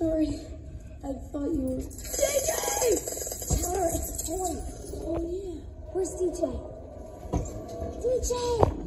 sorry. I thought you were... DJ! Tell her it's a toy. Oh, yeah. Where's DJ? DJ!